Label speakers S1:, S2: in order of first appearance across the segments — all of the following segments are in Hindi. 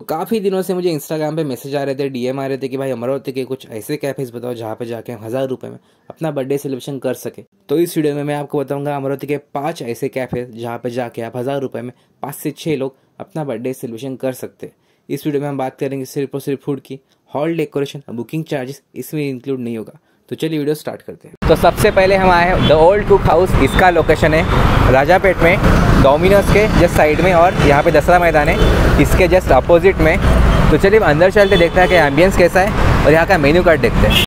S1: काफ़ी दिनों से मुझे इंस्टाग्राम पे मैसेज आ रहे थे, डीएम आ रहे थे कि भाई अमरावती के कुछ ऐसे कैफ़ेज़ बताओ जहाँ पे जाके हम 1000 रुपये में अपना बर्थडे सेलिब्रेशन कर सके। तो इस वीडियो में मैं आपको बताऊंगा अमरावती के 5 ऐसे कैफ़े जहाँ पे जाके आप 1000 रुपये में 5 से 6 लोग अपना बर्थडे सेलिब्रेशन कर सकते हैं। इस वीडियो में हम बात करेंगे सिर्फ और सिर्फ फूड की। हॉल डेकोरेशन, बुकिंग चार्जेस इसमें इंक्लूड नहीं होगा। तो चलिए वीडियो स्टार्ट करते हैं। तो सबसे पहले हम आए हैं द ओल्ड कुक हाउस। इसका लोकेशन है राजापेट में, डोमिनोज के जस्ट साइड में, और यहाँ पे दसरा मैदान है इसके जस्ट अपोजिट में। तो चलिए अंदर चलते देखते हैं कि एम्बियंस कैसा है और यहाँ का मेन्यू कार्ड देखते हैं।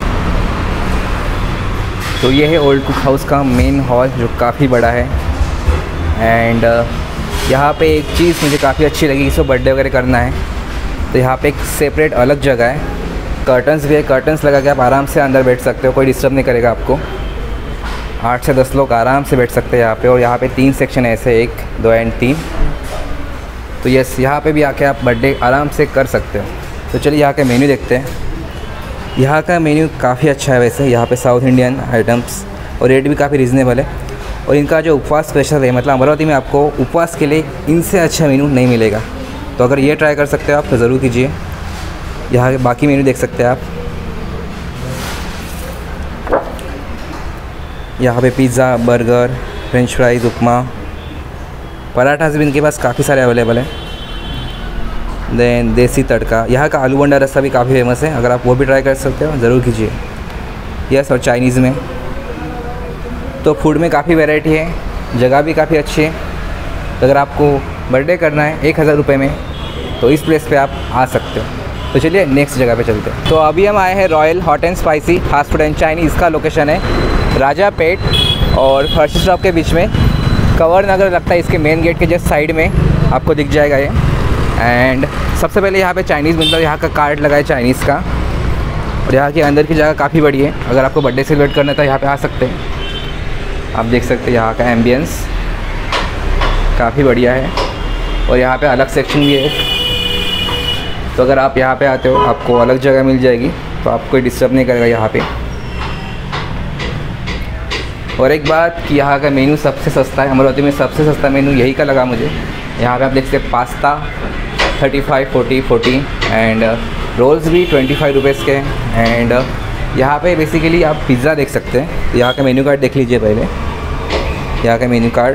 S1: तो ये है ओल्ड कुक हाउस का मेन हॉल जो काफ़ी बड़ा है। एंड यहाँ पे एक चीज़ मुझे काफ़ी अच्छी लगी, इसको बर्थडे वगैरह करना है तो यहाँ पे एक सेपरेट अलग जगह है। कर्टन्स भी है, कर्टन्स लगा के आप आराम से अंदर बैठ सकते हो, कोई डिस्टर्ब नहीं करेगा आपको। 8 से 10 लोग आराम से बैठ सकते हैं यहाँ पे। और यहाँ पे 3 सेक्शन है ऐसे, 1, 2 एंड 3। तो यस, यहाँ पे भी आके आप बर्थडे आराम से कर सकते हो। तो चलिए यहाँ का मेन्यू देखते हैं। यहाँ का मेन्यू काफ़ी अच्छा है वैसे। यहाँ पे साउथ इंडियन आइटम्स और रेट भी काफ़ी रीज़नेबल है। और इनका जो उपवास स्पेशल है, मतलब अमरावती में आपको उपवास के लिए इनसे अच्छा मेन्यू नहीं मिलेगा। तो अगर ये ट्राई कर सकते हो आप तो ज़रूर कीजिए। यहाँ के बाकी मेन्यू देख सकते हैं आप। यहाँ पे pizza, burger, french fries, upma, parathas भी इनके पास काफ़ी सारे अवेलेबल हैं। देन देसी तड़का, यहाँ का आलू बंडा रस्सा भी काफ़ी फेमस है। अगर आप वो भी ट्राई कर सकते हो ज़रूर कीजिए। यस, और चाइनीज़ में तो फूड में काफ़ी वैरायटी है, जगह भी काफ़ी अच्छी है। तो अगर आपको बर्थडे करना है 1000 रुपये में तो इस प्लेस पे आप आ सकते हो। तो चलिए नेक्स्ट जगह पे चलते हैं। तो अभी हम आए हैं Royal Hot and Spicy Fast Food and Chinese. इसका लोकेशन है राजापेट और फर्स्ट स्टॉप के बीच में, कंवर नगर लगता है। इसके मेन गेट के जस्ट साइड में आपको दिख जाएगा ये। एंड सबसे पहले यहाँ पे चाइनीज़ मिलता है। यहाँ का कार्ड लगा है चाइनीज़ का। और यहाँ के अंदर की जगह काफ़ी बड़ी है। अगर आपको बर्थडे सेलिब्रेट करना है तो यहाँ पे आ सकते हैं। आप देख सकते हैं यहाँ का एम्बियंस काफ़ी बढ़िया है। और यहाँ पे अलग सेक्शन भी है। तो अगर आप यहाँ पे आते हो आपको अलग जगह मिल जाएगी, तो आपको कोई डिस्टर्ब नहीं करेगा यहाँ पे। और एक बात कि यहाँ का मेन्यू सबसे सस्ता है। अमरावती में सबसे सस्ता मेन्यू यही का लगा मुझे। यहाँ पे आप देख सकते हैं पास्ता 35, 40 एंड रोल्स भी 25 रुपीज़ के। एंड यहाँ पे बेसिकली आप पिज़्ज़ा देख सकते हैं। यहाँ का मेन्यू कार्ड देख लीजिए पहले। यहाँ का मेन्यू कार्ड,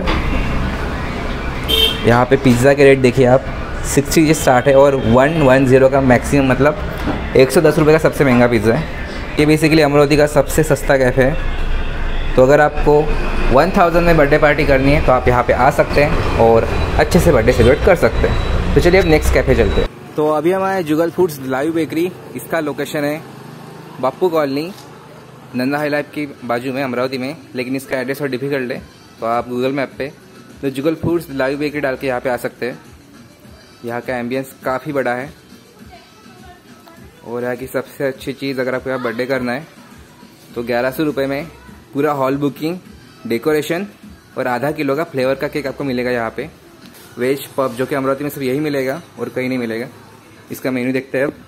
S1: यहाँ पे पिज़्ज़ा के रेट देखिए आप। 60 से स्टार्ट है और 110 का मैक्सिमम, मतलब 110 रुपये का सबसे महंगा पिज़्ज़ा है। ये बेसिकली अमरावती का सबसे सस्ता कैफ़े है। तो अगर आपको 1000 में बर्थडे पार्टी करनी है तो आप यहाँ पे आ सकते हैं और अच्छे से बर्थडे सेलिब्रेट कर सकते हैं। तो चलिए अब नेक्स्ट कैफ़े चलते हैं। तो अभी हम आए जुगल फूड्स लाइव बेकरी। इसका लोकेशन है Bapu colony, Nanda high life की बाजू में, अमरावती में। लेकिन इसका एड्रेस और डिफिकल्ट है, तो आप गूगल मैप पे तो जुगल फूड्स लाइव बेकरी डाल के यहाँ पे आ सकते हैं। यहाँ का एम्बियंस काफ़ी बड़ा है। और यहाँ की सबसे अच्छी चीज़, अगर आपको यहाँ बर्थडे करना है तो 1100 रुपये में पूरा हॉल बुकिंग, डेकोरेशन और आधा किलो का फ्लेवर का केक आपको मिलेगा यहाँ पे। वेज पफ, जो कि अमरावती में सिर्फ यही मिलेगा और कहीं नहीं मिलेगा। इसका मेन्यू देखते हैं अब।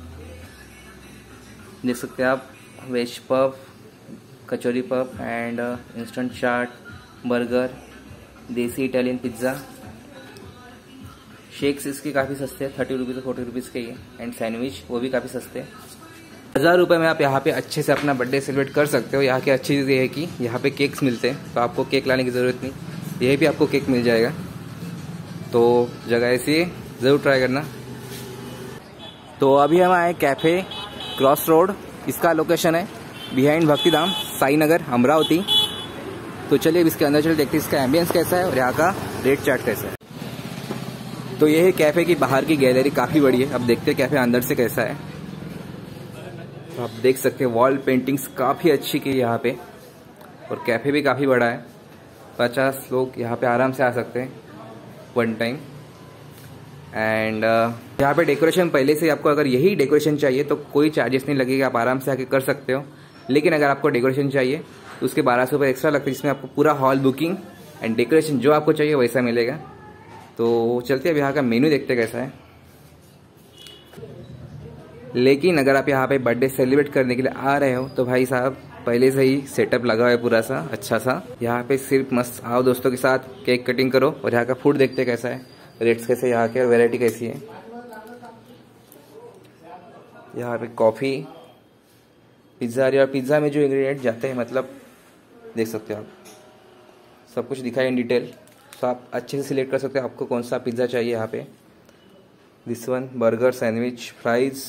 S1: देख सकते हैं आप, veg puff, kachori puff and instant chaat, burger, desi Italian pizza. Shakes इसके काफ़ी सस्ते हैं, 30 रुपीज़ से 40 रुपीज़ के ये। एंड सैंडविच वो भी काफ़ी सस्ते हैं। 1000 रुपये में आप यहाँ पे अच्छे से अपना बर्थडे सेलिब्रेट कर सकते हो। यहाँ की अच्छी चीज़ ये है कि यहाँ पे केक्स मिलते हैं, तो आपको केक लाने की ज़रूरत नहीं, यही भी आपको केक मिल जाएगा। तो जगह ऐसी है, ज़रूर ट्राई करना। तो अभी हम आए कैफ़े क्रॉस रोड। इसका लोकेशन है बिहाइंड भक्तिधाम, साई नगर, अमरावती। तो चलिए अब इसके अंदर चलिए देखते हैं इसका एम्बियंस कैसा है और यहाँ का रेट चार्ट कैसा है। तो ये है कैफ़े की बाहर की गैलरी, काफ़ी बड़ी है। अब देखते हैं कैफ़े अंदर से कैसा है। तो आप देख सकते हैं वॉल पेंटिंग्स काफ़ी अच्छी की यहाँ पे। और कैफ़े भी काफ़ी बड़ा है, 50 लोग यहाँ पे आराम से आ सकते हैं वन टाइम। एंड यहाँ पे डेकोरेशन पहले से, आपको अगर यही डेकोरेशन चाहिए तो कोई चार्जेस नहीं लगेगा, आप आराम से आके कर सकते हो। लेकिन अगर आपको डेकोरेशन चाहिए तो उसके 1200 रुपये एक्स्ट्रा लगते हैं, जिसमें आपको पूरा हॉल बुकिंग एंड डेकोरेशन जो आपको चाहिए वैसा मिलेगा। तो चलते हैं अब यहाँ का मेन्यू देखते कैसा है। लेकिन अगर आप यहाँ पे बर्थडे सेलिब्रेट करने के लिए आ रहे हो तो भाई साहब पहले से ही सेटअप लगा हुआ है पूरा सा अच्छा सा। यहाँ पे सिर्फ मस्त आओ दोस्तों के साथ, केक कटिंग करो और यहाँ का फूड देखते कैसा है, रेट्स कैसे यहाँ के और वैरायटी कैसी है। यहाँ पे कॉफ़ी, पिज़्ज़ा। और पिज़्ज़ा में जो इंग्रेडिएंट जाते हैं मतलब देख सकते हो आप, सब कुछ दिखा है इन डिटेल। तो आप अच्छे से सिलेक्ट कर सकते हो आपको कौन सा पिज़्ज़ा चाहिए। यहाँ पे this one, burger, sandwich, fries,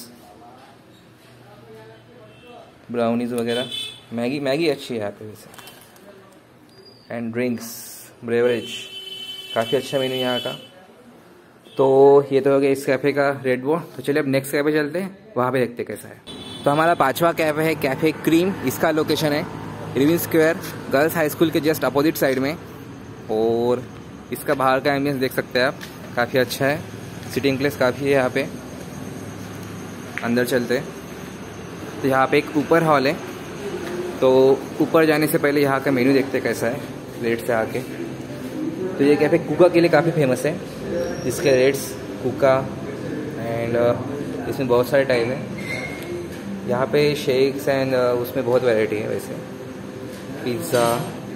S1: brownies वगैरह। मैगी अच्छी है यहाँ पे वैसे। एंड ड्रिंक्स, ब्रेवरेज, काफ़ी अच्छा मेन्यू यहाँ का। तो ये तो हो गया इस कैफ़े का रेड बोर्ड। तो चलिए अब नेक्स्ट कैफ़े चलते हैं, वहाँ पे देखते कैसा है। तो हमारा 5वां कैफ़े है कैफ़े क्रीम। इसका लोकेशन है रिविन स्क्वायर, गर्ल्स हाई स्कूल के जस्ट अपोजिट साइड में। और इसका बाहर का एम्बियंस देख सकते हैं आप, काफ़ी अच्छा है। सिटिंग प्लेस काफ़ी है यहाँ पे। अंदर चलते हैं तो यहाँ पे एक ऊपर हॉल है। तो ऊपर जाने से पहले यहाँ का मेन्यू देखते कैसा है रेट से आके। तो ये कैफ़े कुका के लिए काफ़ी फेमस है। इसके रेट्स कुका एंड इसमें बहुत सारे टाइप है। यहाँ पे शेक्स एंड उसमें बहुत वैरायटी है वैसे। पिज़्ज़ा,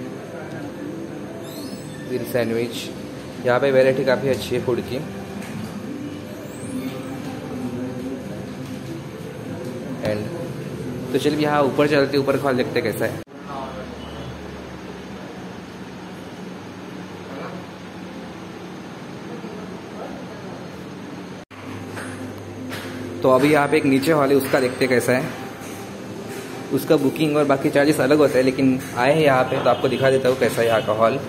S1: ग्रिल सैंडविच, यहाँ पे वैरायटी काफ़ी अच्छी है फूड की। एंड तो चलिए यहाँ ऊपर चलते, ऊपर हॉल देखते कैसा है। तो अभी यहाँ पे एक नीचे हॉल है, उसका देखते कैसा है। उसका बुकिंग और बाकी चार्जेस अलग होते हैं, लेकिन आए हैं यहाँ पे तो आपको दिखा देता हूँ कैसा है यहाँ का हॉल।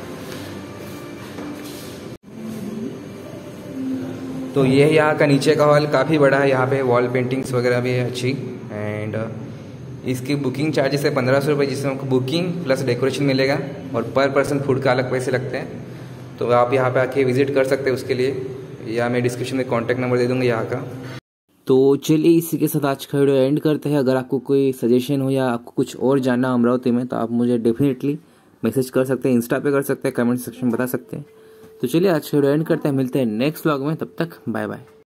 S1: तो ये है यहाँ का नीचे का हॉल, काफ़ी बड़ा है। यहाँ पे वॉल पेंटिंग्स वगैरह भी है अच्छी। एंड इसकी बुकिंग चार्जेस है 1500 रुपये, जिसमें आपको बुकिंग प्लस डेकोरेशन मिलेगा और पर पर्सन फूड का अलग पैसे लगते हैं। तो आप यहाँ पे आके विजिट कर सकते हैं उसके लिए, या मैं डिस्क्रिप्शन में कॉन्टैक्ट नंबर दे दूँगा यहाँ का। तो चलिए इसी के साथ आज का वीडियो एंड करते हैं। अगर आपको कोई सजेशन हो या आपको कुछ और जानना अमरावती में, तो आप मुझे डेफिनेटली मैसेज कर सकते हैं, इंस्टा पे कर सकते हैं, कमेंट सेक्शन में बता सकते हैं। तो चलिए आज का वीडियो एंड करते हैं, मिलते हैं नेक्स्ट व्लॉग में। तब तक बाय बाय।